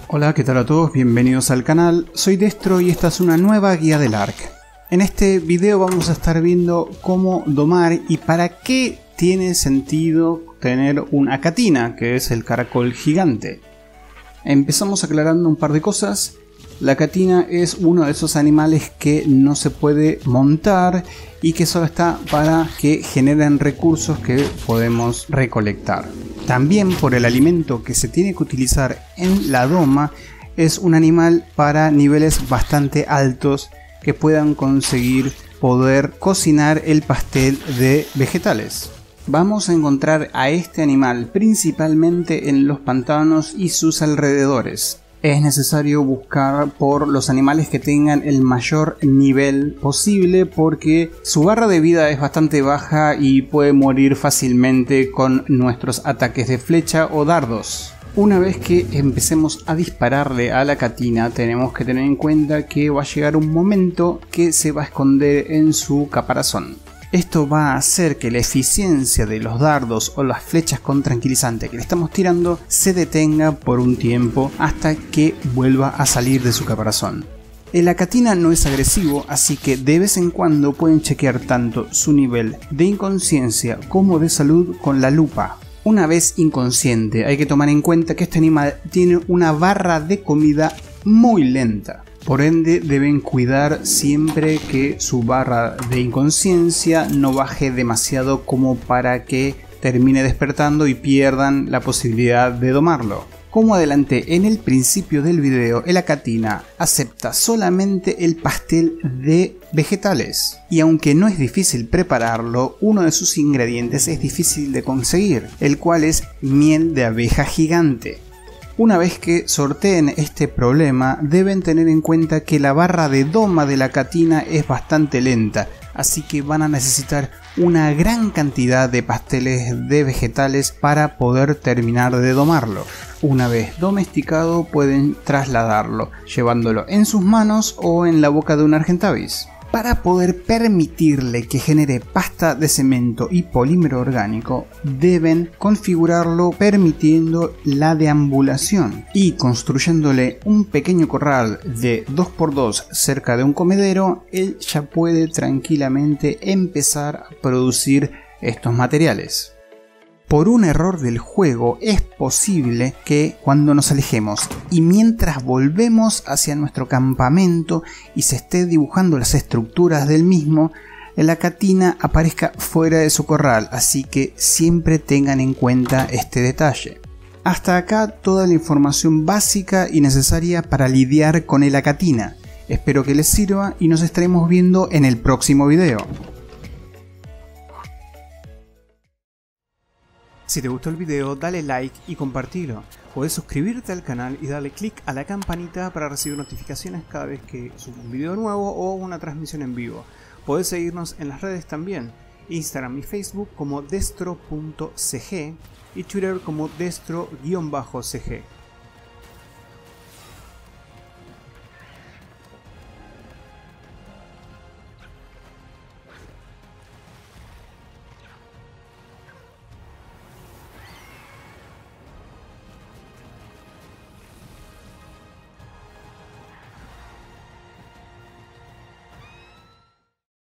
Hola, ¿qué tal a todos? Bienvenidos al canal, soy Destro y esta es una nueva guía del ARK. En este video vamos a estar viendo cómo domar y para qué tiene sentido tener un Acatina, que es el caracol gigante. Empezamos aclarando un par de cosas. La Acatina es uno de esos animales que no se puede montar y que solo está para que generen recursos que podemos recolectar. También por el alimento que se tiene que utilizar en la doma, es un animal para niveles bastante altos que puedan conseguir poder cocinar el pastel de vegetales. Vamos a encontrar a este animal principalmente en los pantanos y sus alrededores. Es necesario buscar por los animales que tengan el mayor nivel posible porque su barra de vida es bastante baja y puede morir fácilmente con nuestros ataques de flecha o dardos. Una vez que empecemos a dispararle a la Acatina, tenemos que tener en cuenta que va a llegar un momento que se va a esconder en su caparazón. Esto va a hacer que la eficiencia de los dardos o las flechas con tranquilizante que le estamos tirando se detenga por un tiempo hasta que vuelva a salir de su caparazón. El Acatina no es agresivo, así que de vez en cuando pueden chequear tanto su nivel de inconsciencia como de salud con la lupa. Una vez inconsciente, hay que tomar en cuenta que este animal tiene una barra de comida muy lenta. Por ende, deben cuidar siempre que su barra de inconsciencia no baje demasiado como para que termine despertando y pierdan la posibilidad de domarlo. Como adelanté en el principio del video, el Acatina acepta solamente el pastel de vegetales. Y aunque no es difícil prepararlo, uno de sus ingredientes es difícil de conseguir, el cual es miel de abeja gigante. Una vez que sorteen este problema, deben tener en cuenta que la barra de doma de la Acatina es bastante lenta, así que van a necesitar una gran cantidad de pasteles de vegetales para poder terminar de domarlo. Una vez domesticado pueden trasladarlo, llevándolo en sus manos o en la boca de un Argentavis. Para poder permitirle que genere pasta de cemento y polímero orgánico, deben configurarlo permitiendo la deambulación y construyéndole un pequeño corral de 2×2 cerca de un comedero, él ya puede tranquilamente empezar a producir estos materiales. Por un error del juego es posible que cuando nos alejemos y mientras volvemos hacia nuestro campamento y se esté dibujando las estructuras del mismo, la Acatina aparezca fuera de su corral, así que siempre tengan en cuenta este detalle. Hasta acá toda la información básica y necesaria para lidiar con el Acatina. Espero que les sirva y nos estaremos viendo en el próximo video. Si te gustó el video, dale like y compartilo. Podés suscribirte al canal y darle click a la campanita para recibir notificaciones cada vez que subo un video nuevo o una transmisión en vivo. Podés seguirnos en las redes también, Instagram y Facebook como destro.cg y Twitter como destro_cg.